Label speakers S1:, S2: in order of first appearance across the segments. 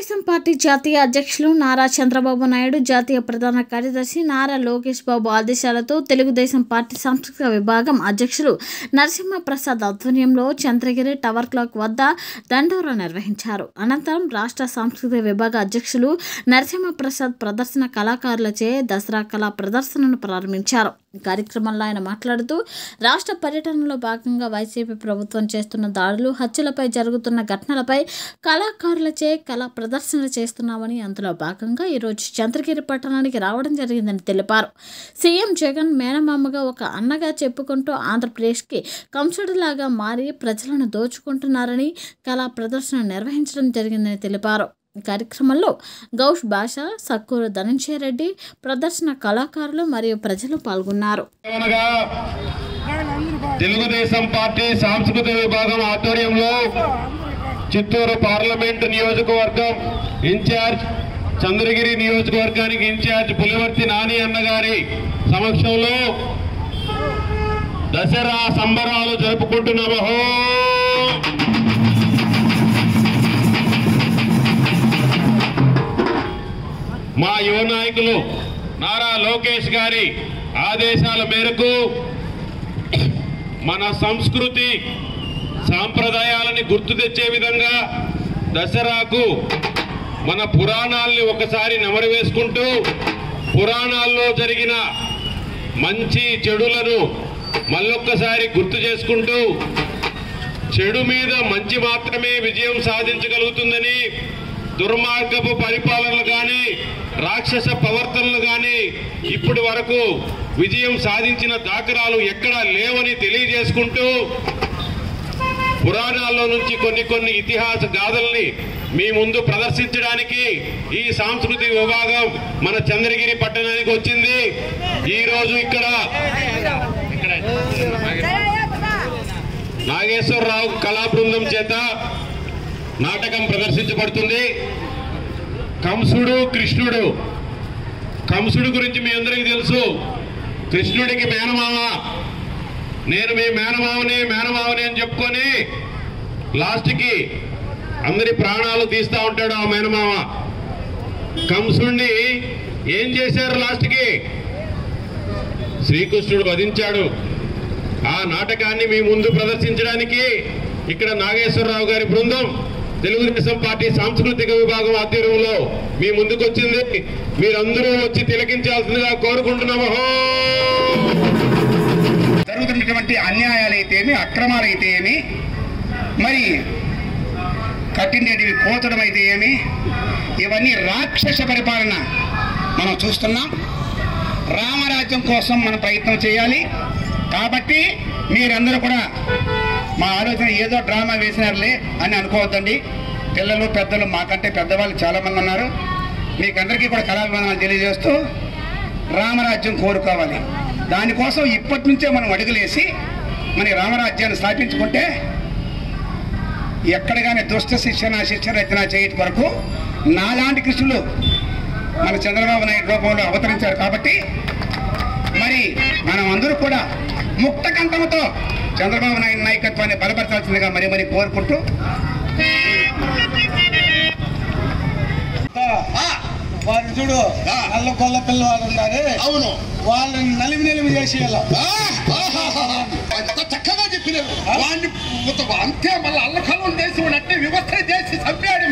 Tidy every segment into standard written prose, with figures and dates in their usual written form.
S1: Telugu Desam party జాతీయ అధ్యక్షులు నారా చంద్రబాబు నాయుడు, జాతీయ ప్రధాన కార్యదర్శి నారా లోకేష్ బాబు ఆదేశాలతో తెలుగుదేశం పార్టీ సాంస్కృతిక విభాగం అధ్యక్షులు నరసింహప్రసాద్ ఆధ్వర్యంలో చంద్రగిరి టవర్ క్లాక్ వద్ద దండోరా నిర్వహించారు. అనంతరం రాష్ట్ర సాంస్కృతిక విభాగ అధ్యక్షులు నరసింహప్రసాద్ ప్రదర్శన కళాకారులచే దసరా కళా ప్రదర్శనను ప్రారంభించారు. ఈ కార్యక్రమంలో ఆయన మాట్లాడుతూ రాష్ట్ర పర్యటనలో భాగంగా వైసీపీ ప్రభుత్వం చేస్తున్న దాడులు, హత్యలపై జరుగుతున్న ఘటనలపై కళాకారులచే కళా ప్రదర్శనలు చేస్తున్నామని, అందులో భాగంగా ఈరోజు చంద్రగిరి పట్టణానికి రావడం జరిగిందని తెలిపారు. సీఎం జగన్ మేనమామగా ఒక అన్నగా చెప్పుకుంటూ ఆంధ్రప్రదేశ్కి కంసుడిలాగా మారి ప్రజలను దోచుకుంటున్నారని కళా ప్రదర్శన నిర్వహించడం జరిగిందని తెలిపారు. ఈ కార్యక్రమంలో గౌష్ భాష, సక్కూరు ధనంజయ రెడ్డి, ప్రదర్శన కళాకారులు మరియు ప్రజలు పాల్గొన్నారు.
S2: తెలుగుదేశం పార్టీ సాంస్కృతిక విభాగం ఆధ్వర్యంలో చిత్తూరు పార్లమెంటు నియోజకవర్గం ఇన్ఛార్జ్, చంద్రగిరి నియోజకవర్గానికి ఇన్ఛార్జ్ పులివర్తి నాని అన్నగారి సమక్షంలో దసరా సంబరాలు జరుపుకుంటున్నాము. మా యువ నాయకులు నారా లోకేష్ గారి ఆదేశాల మేరకు మన సంస్కృతి సాంప్రదాయాలని గుర్తు తెచ్చే విధంగా దసరాకు మన పురాణాలని ఒకసారి నెమరు వేసుకుంటూ, పురాణాల్లో జరిగిన మంచి చెడులను మళ్ళొక్కసారి గుర్తు చేసుకుంటూ, చెడు మీద మంచి మాత్రమే విజయం సాధించగలుగుతుందని, దుర్మార్గపు పరిపాలనలు కానీ, రాక్షస ప్రవర్తనలు కానీ ఇప్పటి వరకు విజయం సాధించిన దాఖలాలు ఎక్కడా లేవని తెలియజేసుకుంటూ, పురాణాల్లో నుంచి కొన్ని ఇతిహాస గాథల్ని మీ ముందు ప్రదర్శించడానికి ఈ సాంస్కృతిక విభాగం మన చంద్రగిరి పట్టణానికి వచ్చింది. ఈరోజు ఇక్కడ నాగేశ్వరరావు కళా బృందం చేత నాటకం ప్రదర్శించబడుతుంది. కంసుడు, కృష్ణుడు. కంసుడు గురించి మీ అందరికీ తెలుసు. కృష్ణుడికి మేనమామ, నేను మీ మేనమావని అని చెప్పుకొని లాస్ట్కి అందరి ప్రాణాలు తీస్తా ఉంటాడు ఆ మేనమామ. కంసుడిని ఏం చేశారు? లాస్ట్కి శ్రీకృష్ణుడు వధించాడు. ఆ నాటకాన్ని మీ ముందు ప్రదర్శించడానికి ఇక్కడ నాగేశ్వరరావు గారి బృందం తెలుగుదేశం పార్టీ సాంస్కృతిక విభాగం ఆధ్వర్యంలో మీ ముందుకు వచ్చింది. మీరందరూ వచ్చి తిలకించాల్సిందిగా కోరుకుంటున్నాము.
S3: జరుగుతున్నటువంటి అన్యాయాలైతేమి, అక్రమాలైతే ఏమి, మరి కట్టిండేటివి కోతడం అయితే ఏమి, ఇవన్నీ రాక్షస పరిపాలన మనం చూస్తున్నాం. రామరాజ్యం కోసం మనం ప్రయత్నం చేయాలి. కాబట్టి మీరందరూ కూడా మా ఆలోచన ఏదో డ్రామా వేసినారులే అని అనుకోవద్దండి. పిల్లలు, పెద్దలు, మాకంటే పెద్దవాళ్ళు చాలామంది ఉన్నారు. మీకందరికీ కూడా కళాభిమానాలు తెలియజేస్తూ రామరాజ్యం కోరుకోవాలి. దానికోసం ఇప్పటి నుంచే మనం అడుగులేసి మన రామరాజ్యాన్ని స్థాపించుకుంటే ఎక్కడ కానీ దుష్ట శిక్షణ, శిక్షణ రచన చేయటం వరకు నాలాంటి కృష్ణులు మన చంద్రబాబు నాయుడు రూపంలో అవతరించారు. కాబట్టి మరి మనం అందరూ కూడా ముక్త కంఠంతో చంద్రబాబు నాయుడు నాయకత్వాన్ని బలపరచాల్సిందిగా మరి కోరుకుంటూ,
S4: వారు చూడు నల్ల కొల్ల పిల్లవాడు ఉన్నారు.
S2: అవును,
S4: వాళ్ళని నలిమి చేసి
S2: చక్కగా చెప్పినారు. వాడిని అంతే మళ్ళీ అల్లకల్లం చేసి ఉన్నట్టే వ్యవస్థ చేసి చంపాడు.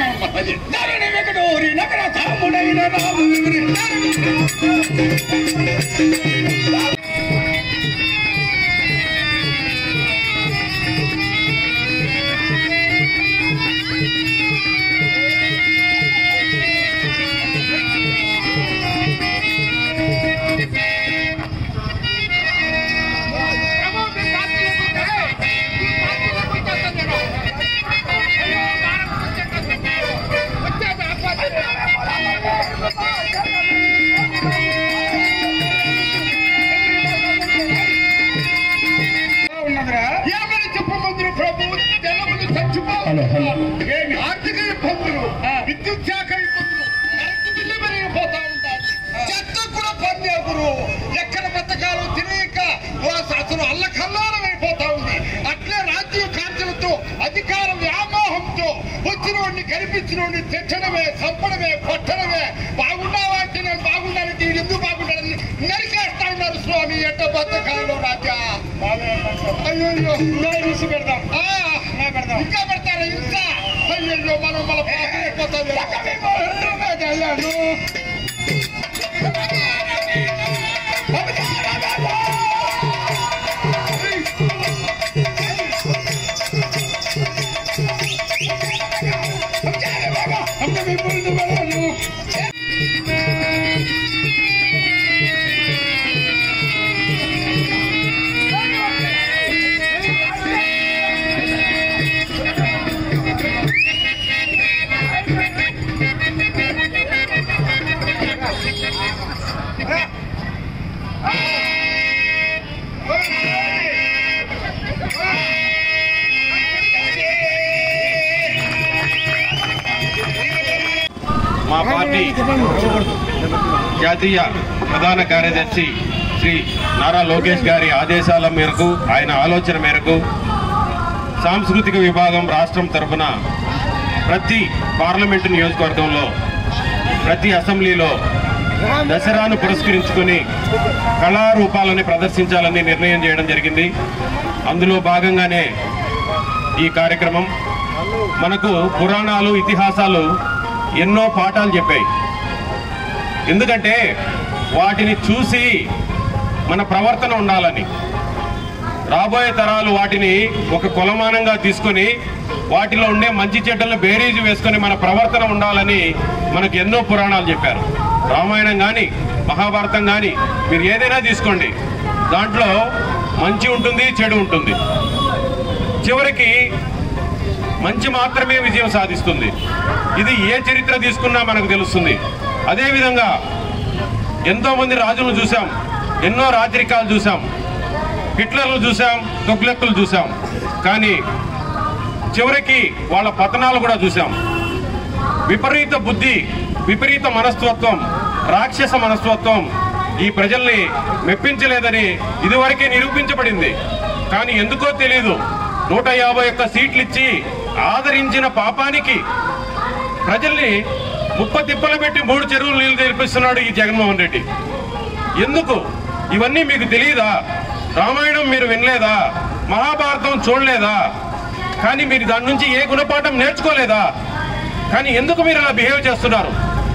S2: ఆర్థిక ఇబ్బందులు, విద్యుత్ శాఖ ఇబ్బందులు, కరెంటు బిల్లు పెరిగిపోతా ఉంటారు. చెత్త కూడా పనిచేయరు. ఎక్కడ పథకాలు తెలియక అసలు అల్లకల్లారం అయిపోతా ఉంది. అట్లే రాజ్య కార్యాలతో అధికార వ్యామోహం
S5: వద్దు. వచ్చిన వాడిని కనిపించిన వాడిని తెచ్చడమే, చంపడమే, కొట్టడమే. బాగున్నావా అంటే నేను బాగున్నాను, నేను ఎందుకు బాగున్నాడని నరికేస్తా ఉన్నారు స్వామి. ఎట్ట బతకాలో రాజా. అయ్యో తీసి పెడదాం, ఇంకా పెడతారా? ఇంకా అయ్యో మనం మన పాపం అయిపోతాం.
S2: మా పార్టీ జాతీయ ప్రధాన కార్యదర్శి శ్రీ నారా లోకేష్ గారి ఆదేశాల మేరకు, ఆయన ఆలోచన మేరకు సాంస్కృతిక విభాగం రాష్ట్రం తరఫున ప్రతి పార్లమెంటు నియోజకవర్గంలో, ప్రతి అసెంబ్లీలో దసరాను పురస్కరించుకొని కళారూపాలని ప్రదర్శించాలని నిర్ణయం చేయడం జరిగింది. అందులో భాగంగానే ఈ కార్యక్రమం. మనకు పురాణాలు, ఇతిహాసాలు ఎన్నో పాఠాలు చెప్పాయి. ఎందుకంటే వాటిని చూసి మన ప్రవర్తన ఉండాలని, రాబోయే తరాలు వాటిని ఒక కొలమానంగా తీసుకొని వాటిలో ఉండే మంచి చెడ్డలను బేరీజు వేసుకొని మన ప్రవర్తన ఉండాలని మనకు ఎన్నో పురాణాలు చెప్పారు. రామాయణం కానీ, మహాభారతం కానీ మీరు ఏదైనా తీసుకోండి, దాంట్లో మంచి ఉంటుంది, చెడు ఉంటుంది. చివరికి మంచి మాత్రమే విజయం సాధిస్తుంది. ఇది ఏ చరిత్ర తీసుకున్నా మనకు తెలుస్తుంది. అదేవిధంగా ఎంతోమంది రాజులను చూసాం, ఎన్నో రాజరికాలు చూసాం, హిట్లర్లు చూసాం, తుగ్లక్కులు చూసాం. కానీ చివరికి వాళ్ళ పతనాలు కూడా చూసాం. విపరీత బుద్ధి, విపరీత మనస్తత్వం, రాక్షస మనస్తత్వం ఈ ప్రజల్ని మెప్పించలేదని ఇదివరకే నిరూపించబడింది. కానీ ఎందుకో తెలియదు, 151 సీట్లు ఇచ్చి ఆదరించిన పాపానికి ప్రజల్ని ముప్పతిప్పలు పెట్టి 3 చెరువులు నీళ్లు తెరిపిస్తున్నాడు ఈ జగన్మోహన్ రెడ్డి. ఎందుకు? ఇవన్నీ మీకు తెలియదా? రామాయణం మీరు వినలేదా? మహాభారతం చూడలేదా? కానీ మీరు దాని నుంచి ఏ గుణపాఠం నేర్చుకోలేదా? కానీ ఎందుకు మీరు అలా బిహేవ్ చేస్తున్నారు?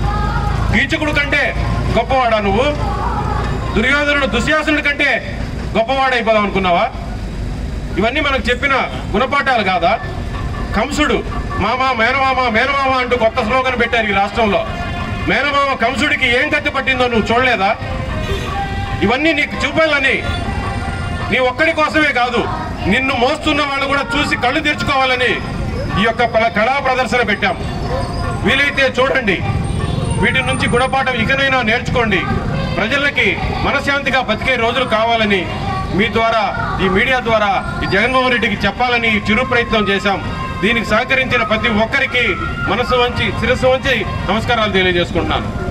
S2: కీచకుడు కంటే గొప్పవాడా నువ్వు? దుర్యోధనుడు దుశ్శాసనుడి కంటే గొప్పవాడైపోదాం అనుకున్నావా? ఇవన్నీ మనకు చెప్పిన గుణపాఠాలు కాదా? కంసుడు మామ మేనమామ మేనమామ అంటూ కొత్త స్లోగన్ పెట్టారు ఈ రాష్ట్రంలో. మేనమామ కంసుడికి ఏం కత్తి పట్టిందో నువ్వు చూడలేదా? ఇవన్నీ నీకు చూపాలని, నీ ఒక్కడి కోసమే కాదు, నిన్ను మోస్తున్న వాళ్ళు కూడా చూసి కళ్ళు తెరుచుకోవాలని ఈ యొక్క కళా ప్రదర్శన పెట్టాం. వీలైతే చూడండి, వీటి నుంచి గుణపాఠం ఇకనైనా నేర్చుకోండి. ప్రజలకి మనశ్శాంతిగా బతికే రోజులు కావాలని మీ ద్వారా, ఈ మీడియా ద్వారా ఈ జగన్మోహన్ రెడ్డికి చెప్పాలని చిరు ప్రయత్నం చేశాం. దీనికి సహకరించిన ప్రతి ఒక్కరికి మనసు వంచి, శిరస్సు వంచి నమస్కారాలు తెలియజేసుకుంటున్నాను.